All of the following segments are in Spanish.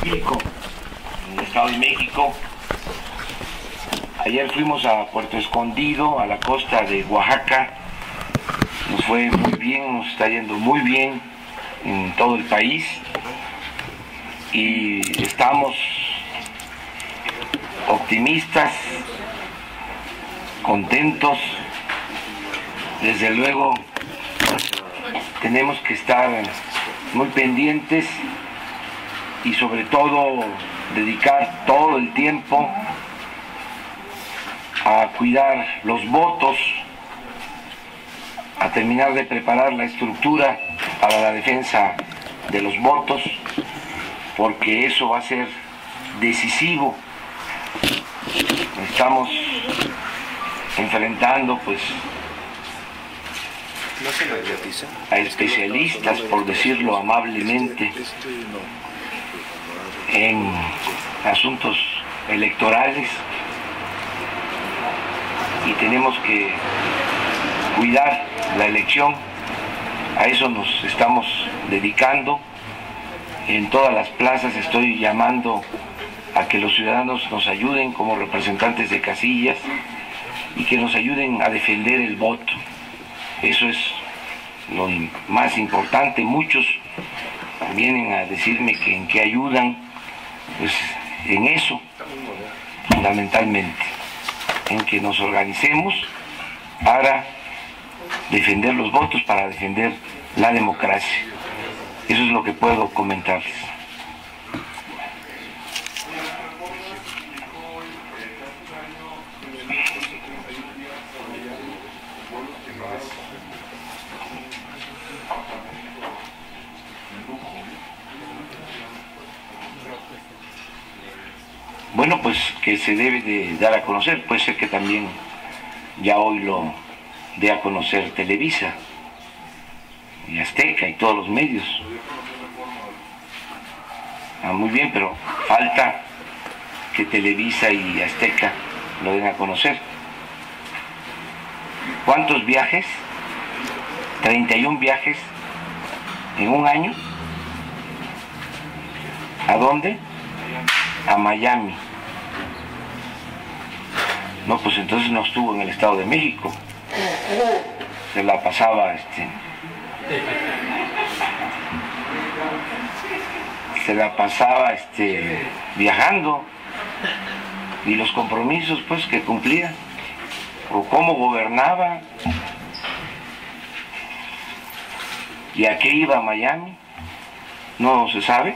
México, en el Estado de México. Ayer fuimos a Puerto Escondido, a la costa de Oaxaca. Nos fue muy bien, nos está yendo muy bien en todo el país y estamos optimistas, contentos. Desde luego tenemos que estar muy pendientes y sobre todo dedicar todo el tiempo a cuidar los votos, a terminar de preparar la estructura para la defensa de los votos, porque eso va a ser decisivo. Estamos enfrentando pues a especialistas, por decirlo amablemente, en asuntos electorales y tenemos que cuidar la elección. A eso nos estamos dedicando. En todas las plazas estoy llamando a que los ciudadanos nos ayuden como representantes de casillas y que nos ayuden a defender el voto. Eso es lo más importante. Muchos vienen a decirme que en qué ayudan, pues en eso, fundamentalmente, en que nos organicemos para defender los votos, para defender la democracia. Eso es lo que puedo comentarles. Bueno, pues que se debe de dar a conocer, puede ser que también ya hoy lo dé a conocer Televisa y Azteca y todos los medios. Muy bien, pero falta que Televisa y Azteca lo den a conocer. ¿Cuántos viajes? 31 viajes en un año. ¿A dónde? A Miami. No, pues entonces no estuvo en el Estado de México. Se la pasaba viajando, y los compromisos pues que cumplía, o cómo gobernaba, y a qué iba a Miami, no se sabe.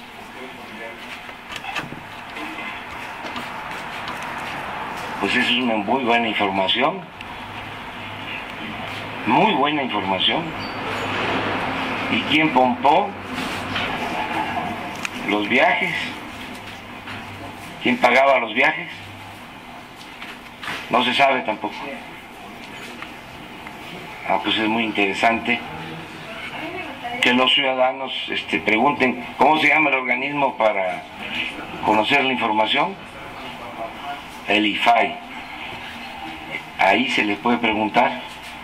Pues eso es una muy buena información, muy buena información. ¿Y quién pompó los viajes? ¿Quién pagaba los viajes? No se sabe tampoco. Pues es muy interesante que los ciudadanos pregunten cómo se llama el organismo para conocer la información. El IFAI. Ahí se les puede preguntar.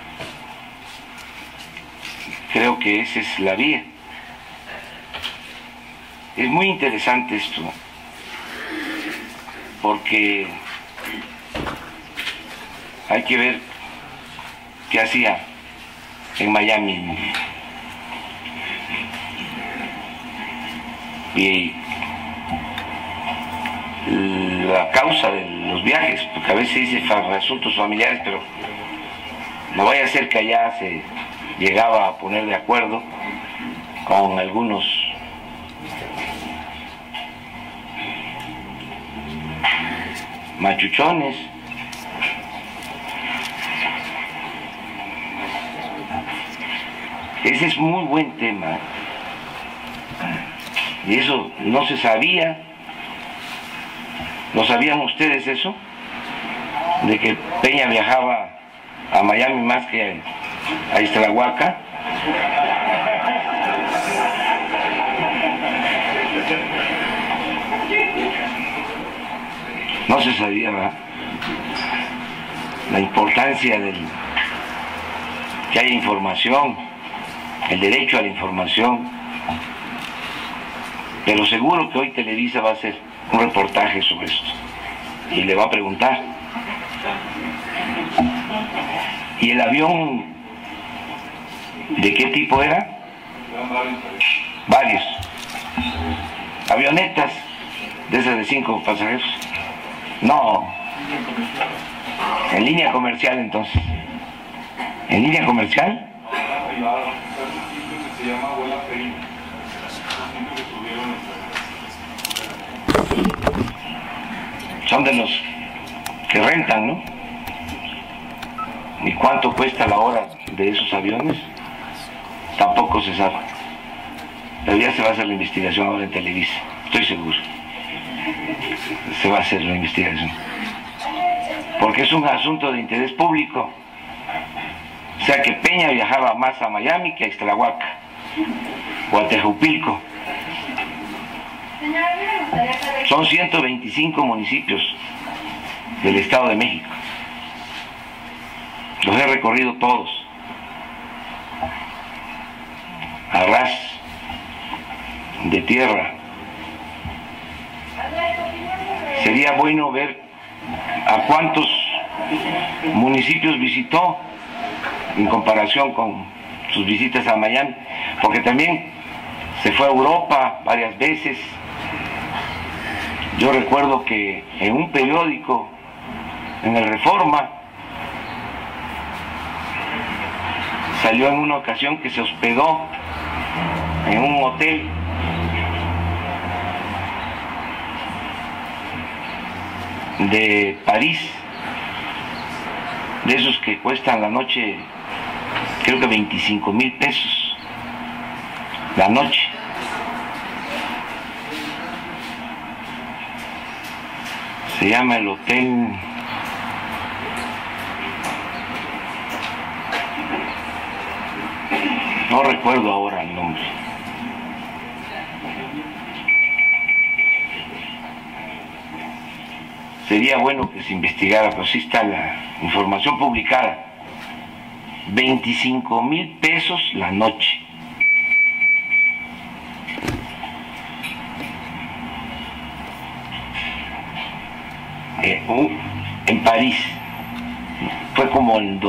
Creo que esa es la vía. Es muy interesante esto, porque hay que ver qué hacía en Miami. Y la causa de los viajes, porque a veces dice asuntos familiares, pero no vaya a ser que allá se llegaba a poner de acuerdo con algunos machuchones. Ese es muy buen tema, y eso no se sabía. ¿Lo sabían ustedes eso? De que Peña viajaba a Miami más que a Iztlahuaca. No se sabía, ¿verdad? La importancia del que haya información, el derecho a la información. pero seguro que hoy Televisa va a hacer un reportaje sobre esto y le va a preguntar. ¿Y el avión de qué tipo era? Varios. Avionetas de esas de 5 pasajeros. No. En línea comercial, entonces. ¿En línea comercial? Son de los que rentan, ¿no? ¿Y cuánto cuesta la hora de esos aviones? Tampoco se sabe. Pero ya se va a hacer la investigación ahora en Televisa, estoy seguro. Se va a hacer la investigación. Porque es un asunto de interés público. O sea que Peña viajaba más a Miami que a Ixtlahuaca o a Tejupilco. Son 125 municipios del Estado de México. Los he recorrido todos. A ras de tierra. Sería bueno ver a cuántos municipios visitó en comparación con sus visitas a Miami, porque también se fue a Europa varias veces. Yo recuerdo que en un periódico, en el Reforma, salió en una ocasión que se hospedó en un hotel de París, de esos que cuestan la noche, creo que 25,000 pesos la noche. Se llama el hotel no recuerdo ahora el nombre. Sería bueno que se investigara, pero sí está la información publicada. 25,000 pesos la noche. En París. Fue como en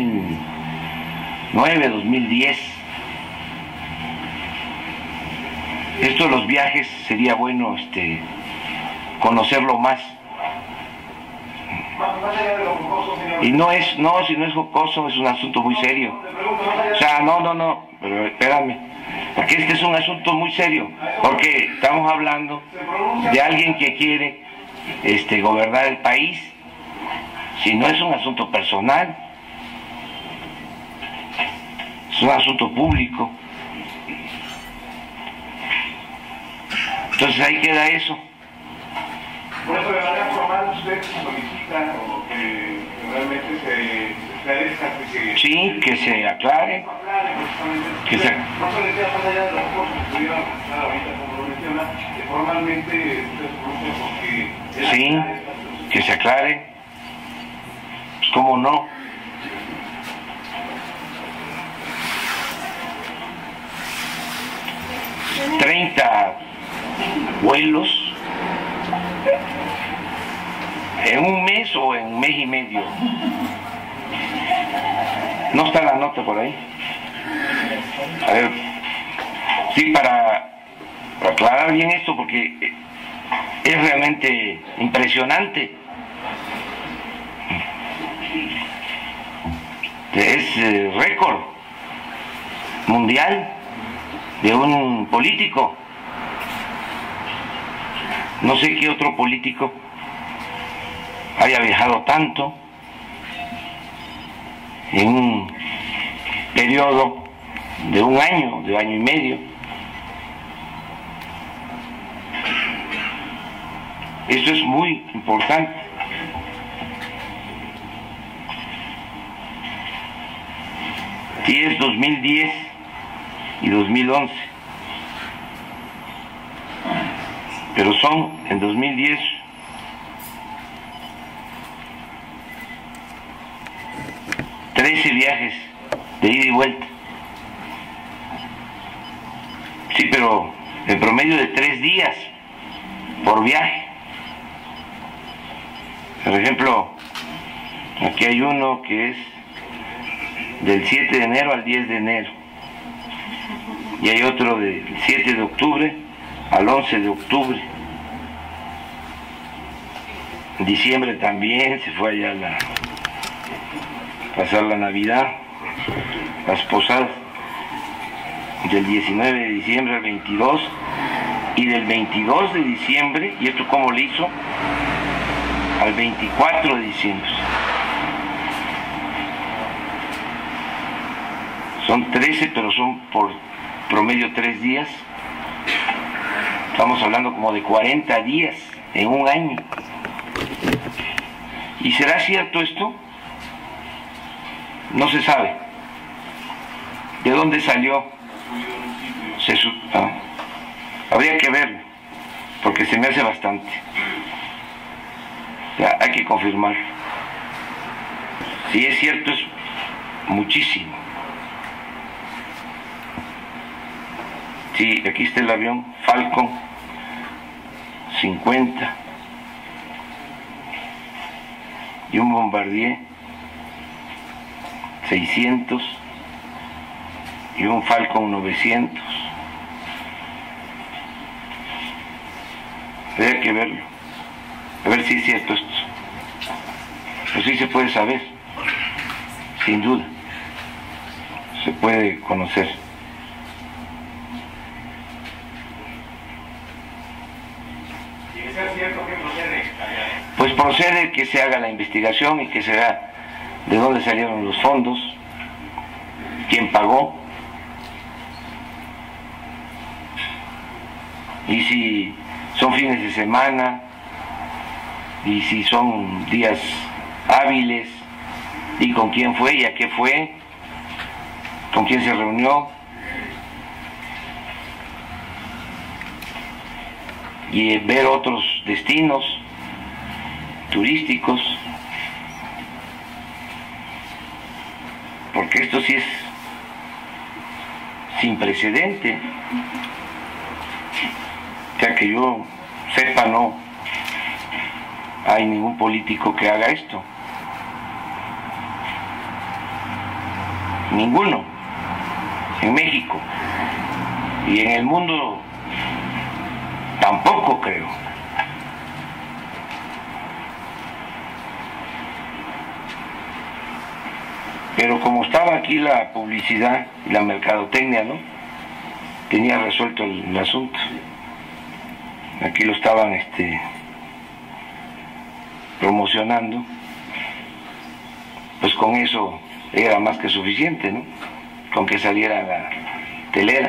2009, 2010. Esto de los viajes sería bueno conocerlo más. Y no es, si no es jocoso, es un asunto muy serio. O sea, no, pero espérame, porque este es un asunto muy serio, porque estamos hablando de alguien que quiere gobernar el país. Si no es un asunto personal, es un asunto público. Entonces ahí queda eso. Por eso de manera formal usted solicita o que realmente se esclarezca que... Sí, que se aclare. Que se... No se le queda más allá de los cosas que pudieran pasar ahorita, como lo menciona, que formalmente usted se conoce porque... Sí, que se aclare. Pues, ¿cómo no? ¿30 vuelos en un mes o en un mes y medio? ¿No está la nota por ahí? A ver, sí, para aclarar bien esto, porque es realmente impresionante. Es récord mundial de un político. No sé qué otro político haya viajado tanto en un periodo de un año y medio. Esto es muy importante. Sí, es 2010 y 2011. Pero son en 2010 13 viajes de ida y vuelta. Sí, pero en promedio de 3 días por viaje. Por ejemplo, aquí hay uno que es del 7 de enero al 10 de enero y hay otro del 7 de octubre al 11 de octubre. En diciembre también se fue allá a pasar la Navidad, las posadas, del 19 de diciembre al 22 y del 22 de diciembre, y esto cómo lo hizo, al 24 de diciembre. Son 13, pero son por promedio 3 días. Estamos hablando como de 40 días en un año. ¿Y será cierto esto? No se sabe. ¿De dónde salió? Habría que verlo, porque se me hace bastante. Ya, hay que confirmar. Si es cierto, es muchísimo. Sí, aquí está el avión Falcon 50 y un Bombardier 600 y un Falcon 900. Habría que verlo, a ver si es cierto esto. Pues sí se puede saber, sin duda, se puede conocer. Pues procede que se haga la investigación y que se vea de dónde salieron los fondos, quién pagó, y si son fines de semana, y si son días hábiles, y con quién fue y a qué fue, con quién se reunió, y ver otros destinos turísticos, porque esto sí es sin precedente. O sea, que yo sepa, no hay ningún político que haga esto. Ninguno. En México y en el mundo tampoco, creo. Pero como estaba aquí la publicidad y la mercadotecnia, ¿no?, tenía resuelto el asunto. Aquí lo estaban promocionando, pues con eso era más que suficiente, ¿no?, con que saliera la telera.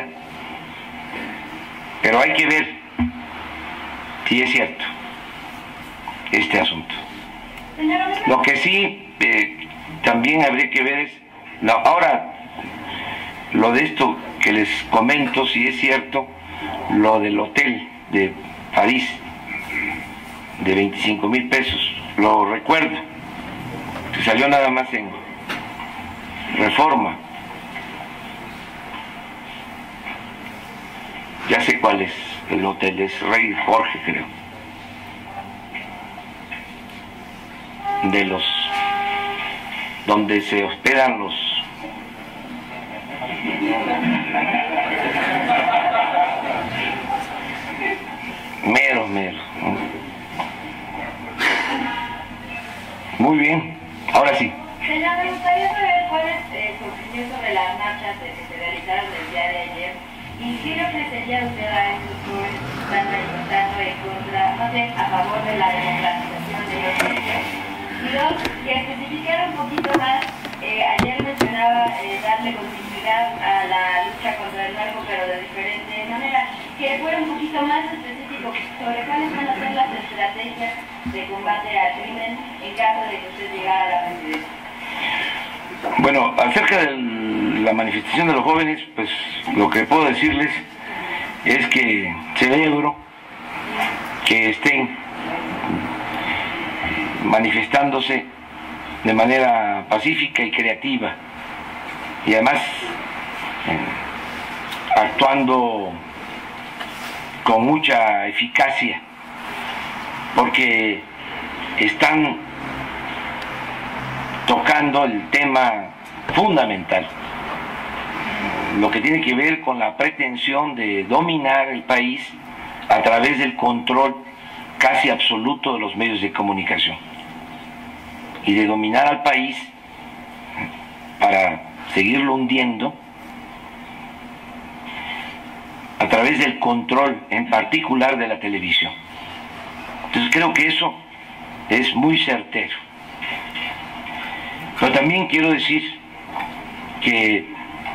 Pero hay que ver si es cierto este asunto. Lo que sí también habría que ver es, ahora, lo de esto que les comento, si es cierto, lo del hotel de París, de 25,000 pesos, lo recuerdo, que salió nada más en Reforma. Ya sé cuál es el hotel, es Rey Jorge, creo, de los donde se hospedan los meros, ¿no? Muy bien, ahora sí. Señor, me gustaría saber cuál es su opinión sobre las marchas que se realizaron el día de ayer y qué le ofrecería usted a esos jóvenes que están manifestando en contra, no sé, a favor de la democratización de los medios. Y dos, que especificara un poquito más, ayer mencionaba darle continuidad a la lucha contra el narco, pero de diferente manera, que fuera un poquito más específico sobre cuáles van a ser las estrategias de combate al crimen en caso de que usted llegara a la presidencia. Bueno, acerca de la manifestación de los jóvenes, pues lo que puedo decirles es que celebro que estén manifestándose de manera pacífica y creativa y además actuando con mucha eficacia, porque están tocando el tema fundamental, lo que tiene que ver con la pretensión de dominar el país a través del control casi absoluto de los medios de comunicación y de dominar al país para seguirlo hundiendo a través del control en particular de la televisión. Entonces creo que eso es muy certero. Pero también quiero decir que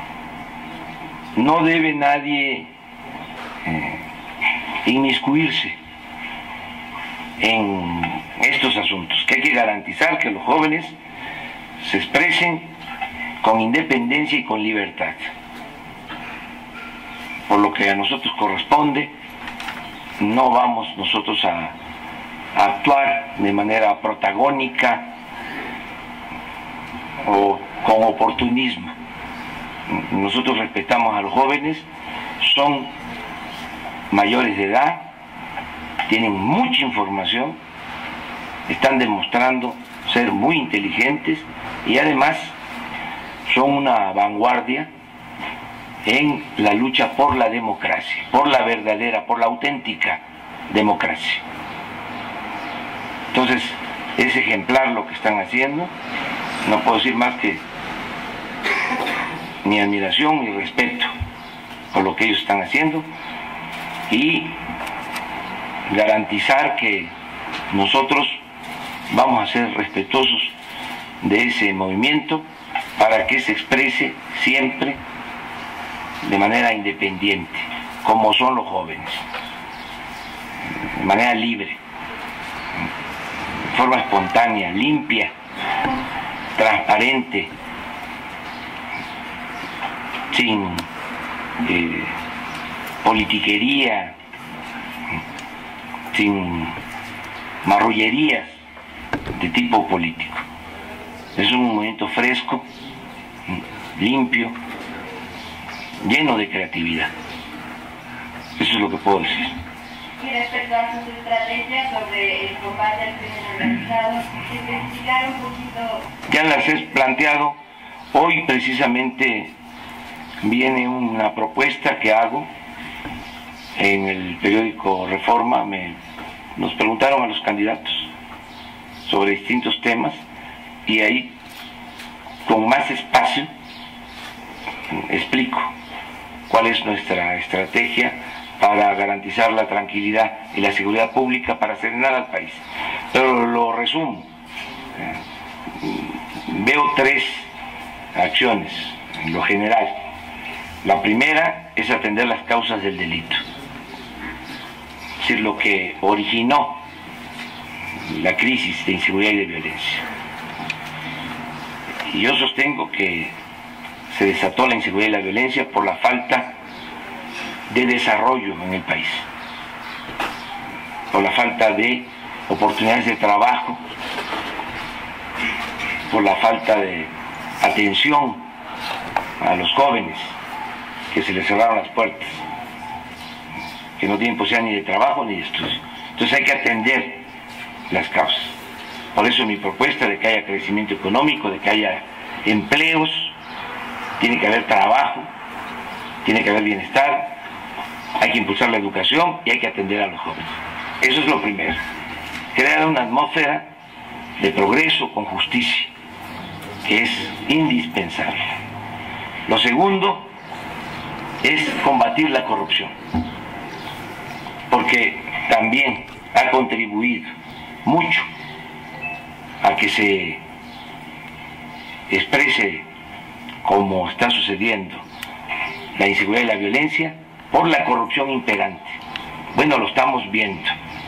no debe nadie inmiscuirse en estos asuntos, que hay que garantizar que los jóvenes se expresen con independencia y con libertad. Por lo que a nosotros corresponde, no vamos nosotros a actuar de manera protagónica o con oportunismo. Nosotros respetamos a los jóvenes, son mayores de edad, tienen mucha información, están demostrando ser muy inteligentes y además son una vanguardia en la lucha por la democracia, por la verdadera, por la auténtica democracia. Entonces, es ejemplar lo que están haciendo, no puedo decir más que mi admiración, mi respeto por lo que ellos están haciendo y garantizar que nosotros vamos a ser respetuosos de ese movimiento para que se exprese siempre de manera independiente, como son los jóvenes, de manera libre, de forma espontánea, limpia, transparente, sin politiquería, sin marrullerías de tipo político. Es un movimiento fresco, limpio, lleno de creatividad. Eso es lo que puedo decir. Y respecto a su estrategia sobre el combate al crimen organizado, especificar un poquito. Ya las he planteado. Hoy precisamente viene una propuesta que hago en el periódico Reforma. Nos preguntaron a los candidatos sobre distintos temas y ahí con más espacio explico cuál es nuestra estrategia para garantizar la tranquilidad y la seguridad pública, para serenar al país. Pero lo resumo. Veo tres acciones en lo general. La primera es atender las causas del delito, es decir, lo que originó la crisis de inseguridad y de violencia. Y yo sostengo que se desató la inseguridad y la violencia por la falta de desarrollo en el país, por la falta de oportunidades de trabajo, por la falta de atención a los jóvenes que se les cerraron las puertas, que no tienen posibilidad ni de trabajo ni de estudio. Entonces hay que atender las causas. Por eso mi propuesta de que haya crecimiento económico, de que haya empleos, tiene que haber trabajo, tiene que haber bienestar, hay que impulsar la educación y hay que atender a los jóvenes. Eso es lo primero. Crear una atmósfera de progreso con justicia, que es indispensable. Lo segundo es combatir la corrupción, porque también ha contribuido mucho a que se exprese, como está sucediendo, la inseguridad y la violencia por la corrupción imperante. Bueno, lo estamos viendo.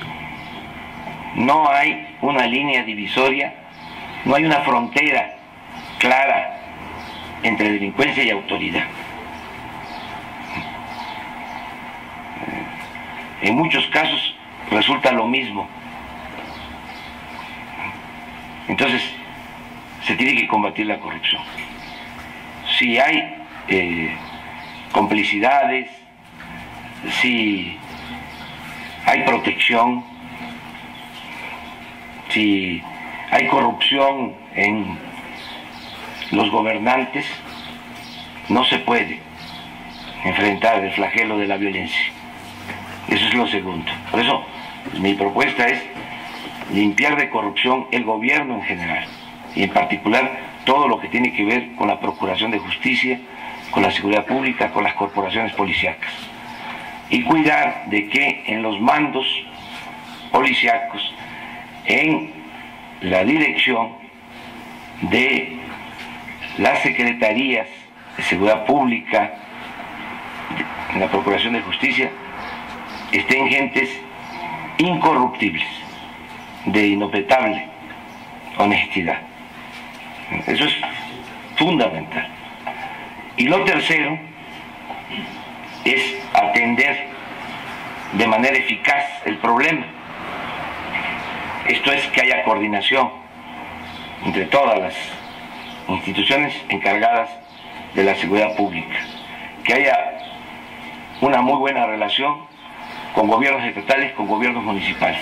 No hay una línea divisoria, no hay una frontera clara entre delincuencia y autoridad. En muchos casos resulta lo mismo. Entonces, se tiene que combatir la corrupción. Si hay complicidades, si hay protección, si hay corrupción en los gobernantes, no se puede enfrentar el flagelo de la violencia. Eso es lo segundo. Por eso mi propuesta es limpiar de corrupción el gobierno en general, y en particular todo lo que tiene que ver con la procuración de justicia, con la seguridad pública, con las corporaciones policíacas, y cuidar de que en los mandos policíacos, en la dirección de las secretarías de seguridad pública, en la procuración de justicia, estén gentes incorruptibles, de inobjetable honestidad. Eso es fundamental. Y lo tercero es atender de manera eficaz el problema. Esto es que haya coordinación entre todas las instituciones encargadas de la seguridad pública, que haya una muy buena relación con gobiernos estatales, con gobiernos municipales,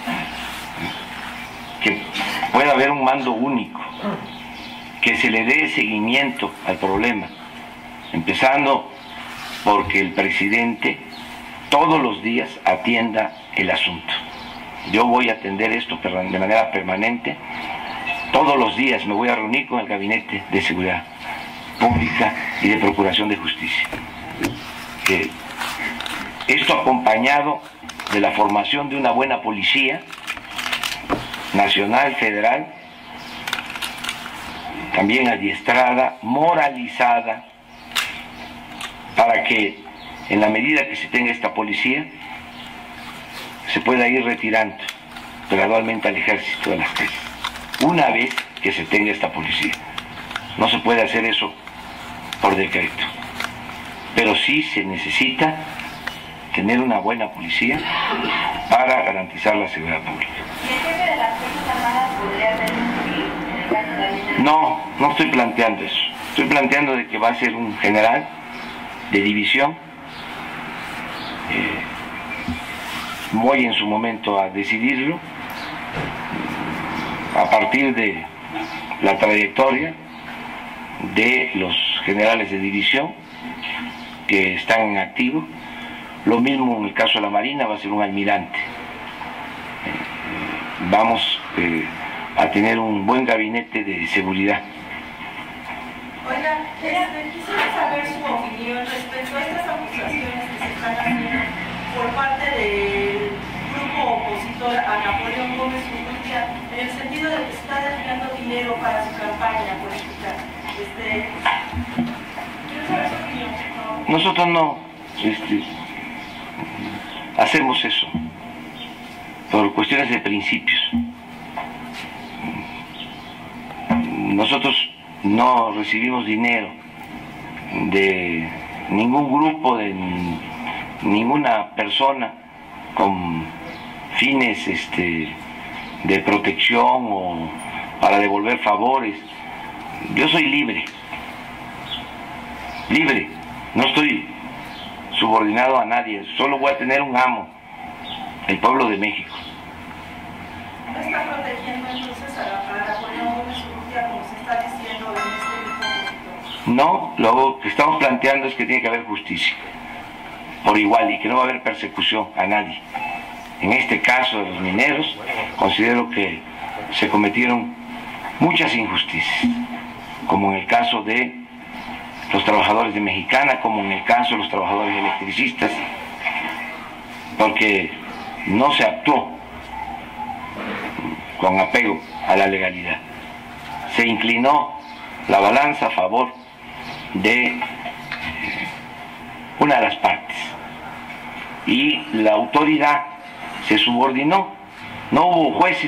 que pueda haber un mando único, que se le dé seguimiento al problema, empezando porque el presidente todos los días atienda el asunto. Yo voy a atender esto de manera permanente. Todos los días me voy a reunir con el Gabinete de Seguridad Pública y de Procuración de Justicia. Esto acompañado de la formación de una buena policía nacional, federal, también adiestrada, moralizada, para que en la medida que se tenga esta policía se pueda ir retirando gradualmente al ejército de las calles, una vez que se tenga esta policía. No se puede hacer eso por decreto, pero sí se necesita tener una buena policía para garantizar la seguridad pública. ¿Y el jefe de las Fuerzas Armadas podría renunciar en el caso de David? No estoy planteando eso. Estoy planteando de que va a ser un general de división. Voy en su momento a decidirlo a partir de la trayectoria de los generales de división que están en activo. Lo mismo en el caso de la Marina, va a ser un almirante. Vamos a tener un buen gabinete de seguridad. Oiga, quisiera saber su opinión respecto a estas acusaciones que se están haciendo por parte del grupo opositor a Napoleón Gómez Urrutia, en el sentido de que se está desviando dinero para su campaña política. Quiero saber su opinión, por favor. Nosotros no hacemos eso por cuestiones de principios. Nosotros no recibimos dinero de ningún grupo, de ninguna persona con fines de protección o para devolver favores. Yo soy libre, no estoy subordinado a nadie, solo voy a tener un amo, el pueblo de México. ¿No está protegiendo entonces a Napoleón Gómez Urrutia como se está diciendo en este grupo opositor? No, lo que estamos planteando es que tiene que haber justicia por igual y que no va a haber persecución a nadie. En este caso de los mineros, considero que se cometieron muchas injusticias, como en el caso de los trabajadores de Mexicana, como en el caso de los trabajadores electricistas, porque no se actuó con apego a la legalidad. Se inclinó la balanza a favor de una de las partes y la autoridad se subordinó. No hubo jueces,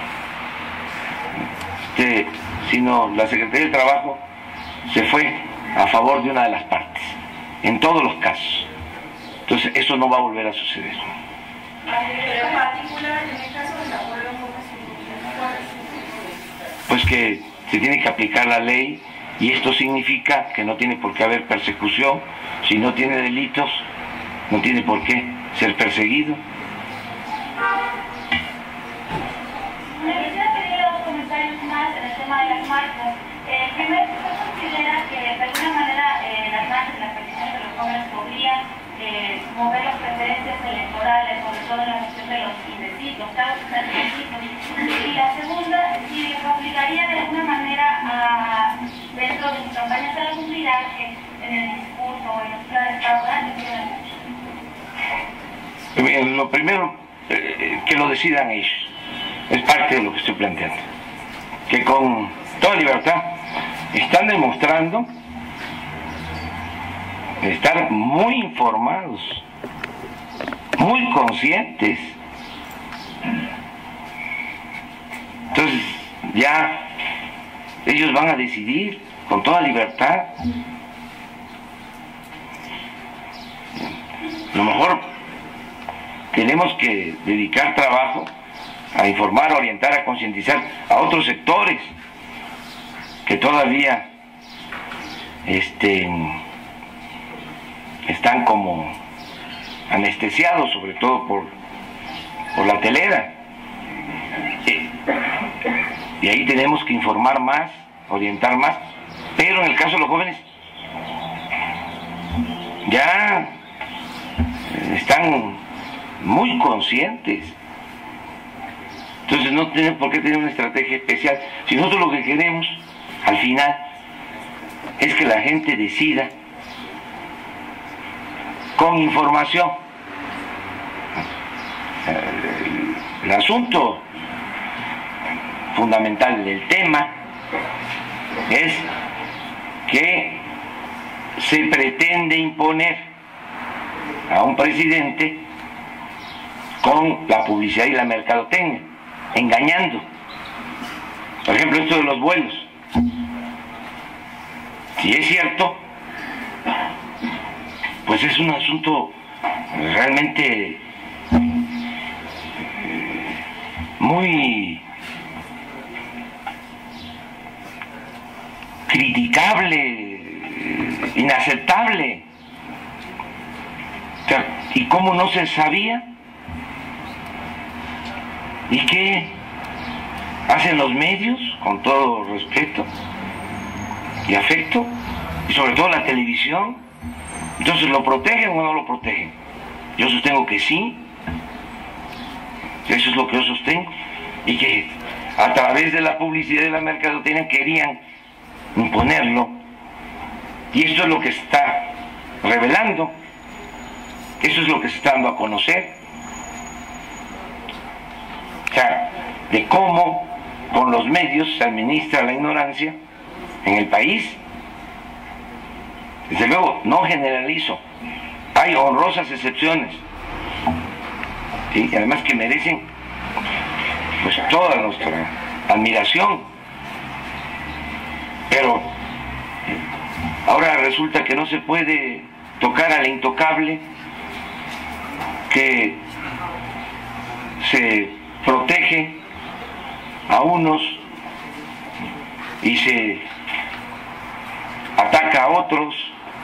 sino la Secretaría del Trabajo se fue a favor de una de las partes, en todos los casos. Entonces, eso no va a volver a suceder. Pero en particular, en el caso de Napoleón Gómez Urrutia, ¿cuál es? Pues que se tiene que aplicar la ley, y esto significa que no tiene por qué haber persecución. Si no tiene delitos, no tiene por qué ser perseguido. marcos. Primero, ¿usted considera que de alguna manera las marchas, las peticiones de los jóvenes podrían mover las preferencias electorales, sobre todo en la cuestión de los indecisos, causos indecisos? Y la segunda, si les obligaría de alguna manera a, dentro de sus campañas, a algún viraje en el discurso o en los planes laborales. Lo primero, que lo decidan ellos. Es parte de lo que estoy planteando. Que con toda libertad están demostrando estar muy informados, muy conscientes. Entonces ya ellos van a decidir con toda libertad. A lo mejor tenemos que dedicar trabajo a informar, a orientar, a concientizar a otros sectores que todavía están como anestesiados, sobre todo por la telera. Y ahí tenemos que informar más, orientar más, pero en el caso de los jóvenes ya están muy conscientes. Entonces no tenemos por qué tener una estrategia especial. Si nosotros lo que queremos al final es que la gente decida con información. El asunto fundamental del tema es que se pretende imponer a un presidente con la publicidad y la mercadotecnia, engañando. Por ejemplo, esto de los vuelos. Si es cierto, pues es un asunto realmente muy criticable, inaceptable. O sea, ¿y cómo no se sabía? ¿Y qué hacen los medios, con todo respeto y afecto, y sobre todo la televisión? Entonces, ¿lo protegen o no lo protegen? Yo sostengo que sí, eso es lo que yo sostengo, y que a través de la publicidad y la mercadotecnia querían imponerlo, y esto es lo que está revelando, eso es lo que se está dando a conocer. O sea, de cómo con los medios se administra la ignorancia en el país. Desde luego, no generalizo, hay honrosas excepciones, ¿sí? Y además que merecen pues toda nuestra admiración, pero ahora resulta que no se puede tocar al intocable, que se protege a unos y se ataca a otros.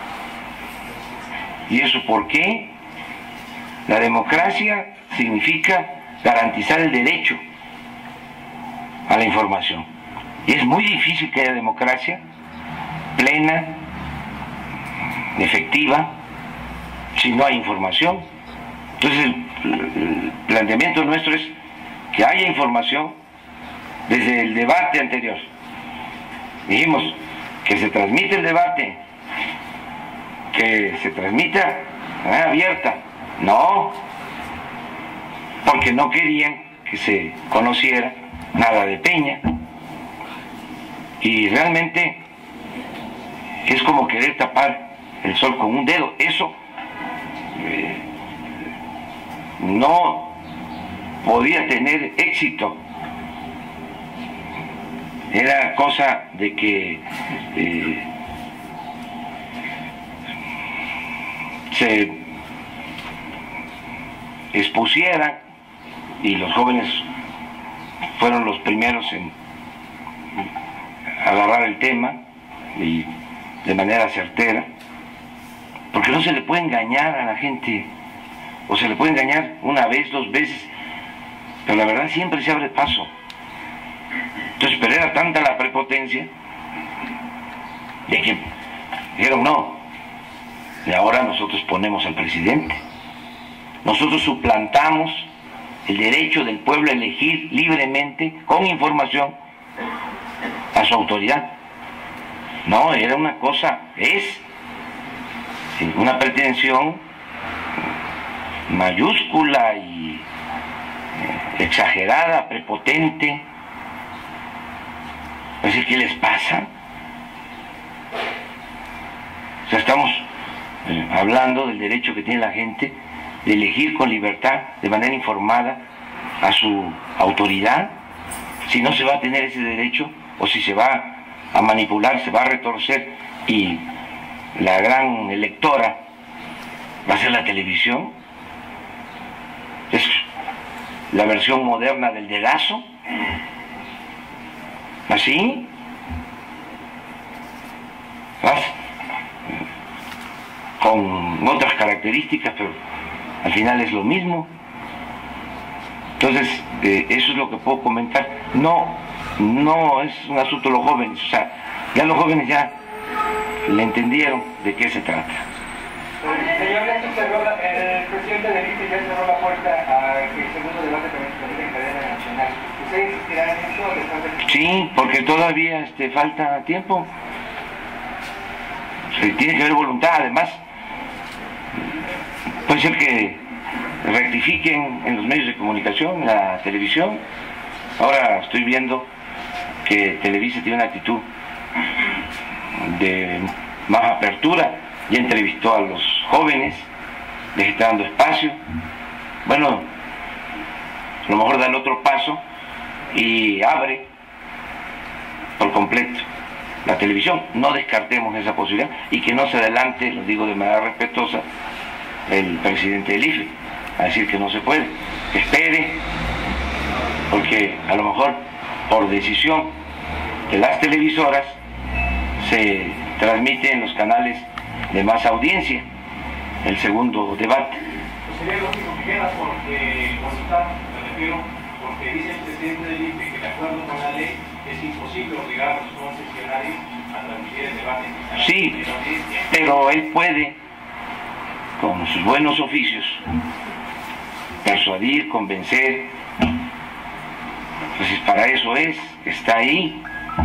¿Y eso por qué? La democracia significa garantizar el derecho a la información. Y es muy difícil que haya democracia plena, efectiva, si no hay información. Entonces el planteamiento nuestro es que haya información desde el debate anterior. Dijimos que se transmite el debate, que se transmita de manera abierta. No, porque no querían que se conociera nada de Peña, y realmente es como querer tapar el sol con un dedo. Eso no podía tener éxito. Era cosa de que se expusiera, y los jóvenes fueron los primeros en agarrar el tema y de manera certera, porque no se le puede engañar a la gente, o se le puede engañar una vez, dos veces, pero la verdad siempre se abre paso. Entonces, pero era tanta la prepotencia de que dijeron no, y ahora nosotros ponemos al presidente. Nosotros suplantamos el derecho del pueblo a elegir libremente, con información, a su autoridad. No, era una cosa, es una pretensión mayúscula y exagerada, prepotente. Es decir, ¿qué les pasa? O sea, estamos hablando del derecho que tiene la gente de elegir con libertad, de manera informada, a su autoridad. Si no se va a tener ese derecho, o si se va a manipular, se va a retorcer, y la gran electora va a ser la televisión. Es la versión moderna del dedazo. ¿Así? ¿Vas? Con otras características, pero al final es lo mismo. Entonces, eso es lo que puedo comentar. No es un asunto de los jóvenes, o sea, ya los jóvenes ya le entendieron de qué se trata. Señor, el presidente del IFE ya cerró la puerta a que el segundo debate también en cadena nacional. ¿Usted insistirá en eso después de...? Sí, porque todavía falta tiempo. Tiene que haber voluntad, además. Puede ser que rectifiquen en los medios de comunicación, en la televisión. Ahora estoy viendo que Televisa tiene una actitud de más apertura, ya entrevistó a los jóvenes, les está dando espacio. Bueno, a lo mejor da el otro paso y abre por completo la televisión. No descartemos esa posibilidad, y que no se adelante, lo digo de manera respetuosa, el presidente del IFE a decir que no se puede, que espere, porque a lo mejor por decisión de las televisoras se transmite en los canales de más audiencia el segundo debate. Pues sería lógico que queda porque, me refiero, porque dice el presidente del IFE que de acuerdo con la ley es imposible obligar a los concesionarios a transmitir el debate. Sí, pero él puede, con sus buenos oficios, persuadir, convencer. Entonces, para eso está ahí,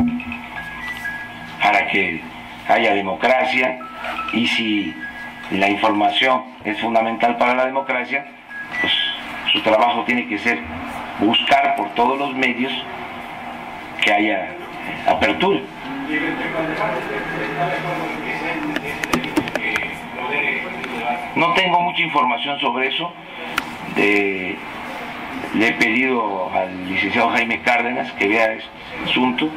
para que haya democracia. Y si la información es fundamental para la democracia, pues su trabajo tiene que ser buscar por todos los medios que haya apertura. No tengo mucha información sobre eso. Le he pedido al licenciado Jaime Cárdenas que vea este asunto,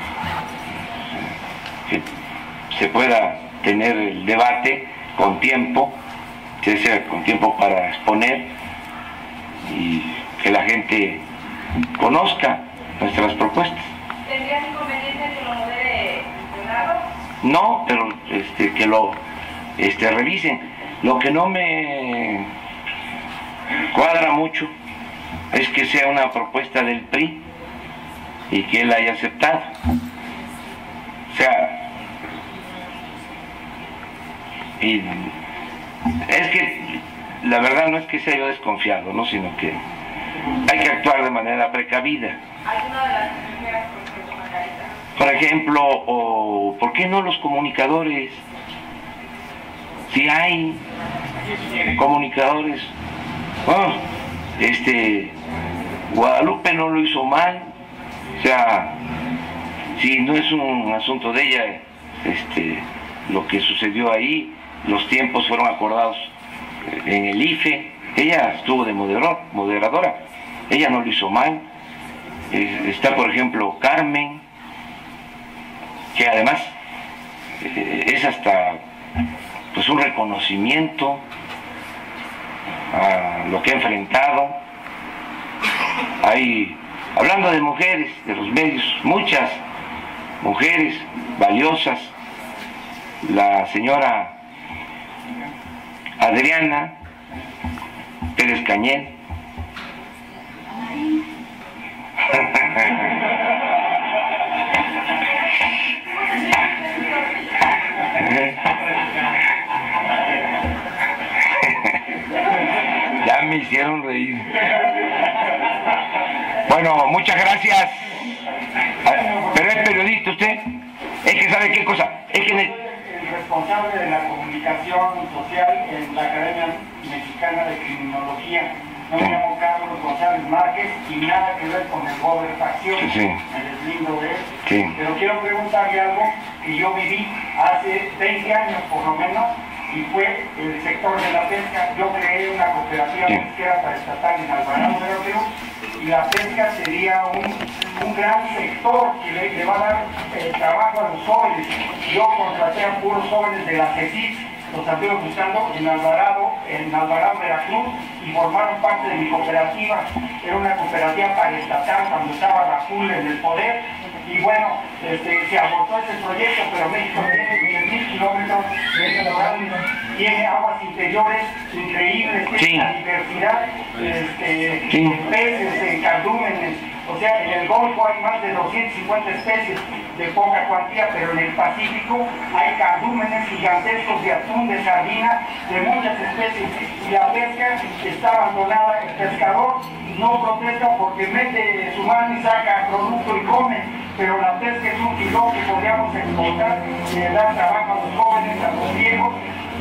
que se pueda tener el debate con tiempo, que sea con tiempo para exponer y que la gente conozca nuestras propuestas. ¿Tendrías inconveniente que lo modere Leonardo? No, pero que lo revisen. Lo que no me cuadra mucho es que sea una propuesta del PRI y que él haya aceptado. O sea, y es que la verdad no es que sea yo desconfiado, ¿no? Sino que hay que actuar de manera precavida. ¿Alguna de las primeras propuestas, Margarita? Por ejemplo, o ¿por qué no los comunicadores? Si hay comunicadores, bueno, Guadalupe no lo hizo mal, o sea, si no es un asunto de ella, lo que sucedió ahí, los tiempos fueron acordados en el IFE, ella estuvo de moderadora, ella no lo hizo mal. Está, por ejemplo, Carmen, que además es hasta pues un reconocimiento a lo que ha enfrentado. Hay, hablando de mujeres, de los medios, muchas mujeres valiosas. La señora Adriana Pérez Cañel, Bueno, muchas gracias. Pero es periodista usted. Es que sabe qué cosa. Es que el responsable de la comunicación social en la Academia Mexicana de Criminología. No me llamo Carlos González Márquez y nada que ver con el Gober Facción, sí. me deslindo de él. Sí. Pero quiero preguntarle algo que yo viví hace 20 años por lo menos, y fue el sector de la pesca. Yo creé una cooperativa pesquera paraestatal en Alvarado de Veracruz, y la pesca sería un gran sector que le va a dar trabajo a los jóvenes. Yo contraté a puros jóvenes de la CECIT, los anduve buscando en Alvarado, Veracruz, y formaron parte de mi cooperativa. Era una cooperativa paraestatal cuando estaba Raúl en el poder, y bueno, se abortó ese proyecto, pero México tiene 10.000 kilómetros de litoral, tiene aguas interiores increíbles, tiene una diversidad de peces, de cardúmenes. O sea, en el Golfo hay más de 250 especies de poca cuantía, pero en el Pacífico hay cardúmenes gigantescos de atún, de sardina, de muchas especies. Y la pesca está abandonada, el pescador no protesta porque mete su mano y saca producto y come, pero la pesca es un filón que podríamos explotar, dar trabajo a los jóvenes, a los viejos,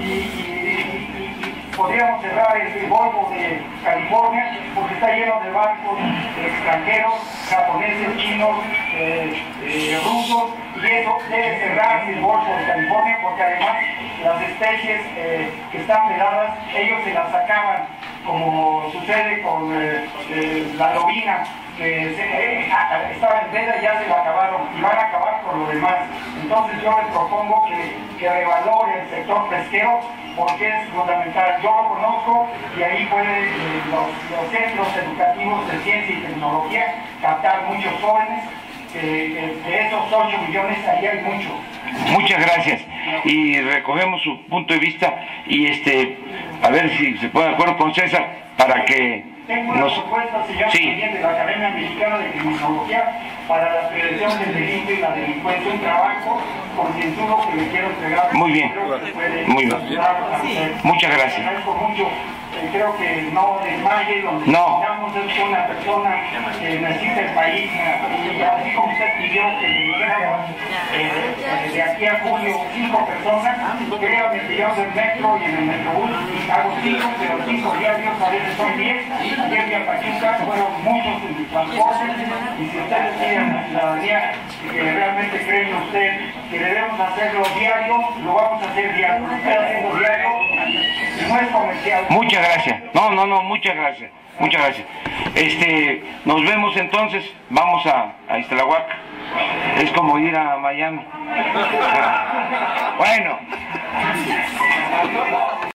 y podríamos cerrar el Golfo de California porque está lleno de barcos extranjeros, japoneses, chinos, rusos, y eso debe cerrarse el Golfo de California porque además las especies que están vedadas, ellos se las sacaban, como sucede con la lobina, que estaba en veda y ya se la acabaron y van a acabar con lo demás. Entonces yo les propongo que revalore el sector pesquero porque es fundamental. Yo lo conozco y ahí pueden los centros educativos de ciencia y tecnología captar muchos jóvenes. De esos 8 millones ahí hay mucho. Muchas gracias. Y recogemos su punto de vista y a ver si se pone de acuerdo con César para que tengo una propuesta, se llama de la Academia Mexicana de Criminología para la prevención del delito y la delincuencia, un trabajo concienzudo que le quiero entregar. Muy bien, muy bien. Muchas gracias. Agradezco mucho. Creo que no desmaye, donde necesitamos es una persona que necesita el país, y así como usted pidió que le llegáramos de aquí a julio 5 personas, créanme que yo en el metro y en el metrobús hago 5, pero 5 diarios a veces son 10. Ayer que a Pachuca fueron muchos en mi transporte, y si ustedes tienen la ciudadanía que realmente creen en usted que debemos hacerlo diario, lo vamos a hacer diario. Lo estoy haciendo diario y no es comercial. Muchas gracias. No, muchas gracias. Muchas gracias. Nos vemos entonces. Vamos a Iztlahuaca. Es como ir a Miami. Bueno.